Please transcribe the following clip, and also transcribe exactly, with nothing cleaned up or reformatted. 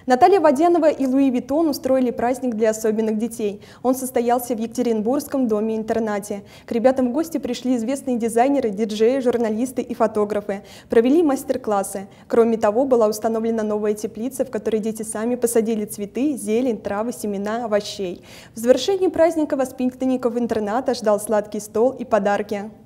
Наталья Водянова и Луи Виттон устроили праздник для особенных детей. Он состоялся в Екатеринбургском доме-интернате. К ребятам в гости пришли известные дизайнеры, диджеи, журналисты и фотографы. Провели мастер-классы. Кроме того, была установлена новая теплица, в которой дети сами посадили цветы, зелень, травы, семена, овощей. В завершении праздника воспитанников интерната ждал сладкий стол и подарки.